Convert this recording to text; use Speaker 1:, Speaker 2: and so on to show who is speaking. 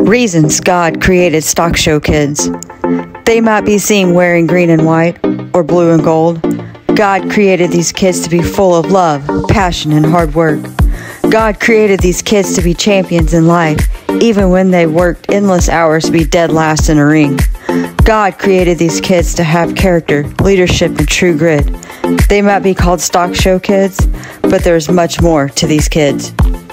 Speaker 1: Reasons God created stock show kids. They might be seen wearing green and white or blue and gold. God created these kids to be full of love, passion, and hard work. God created these kids to be champions in life, even when they worked endless hours to be dead last in a ring. God created these kids to have character, leadership, and true grit. They might be called stock show kids, but there's much more to these kids.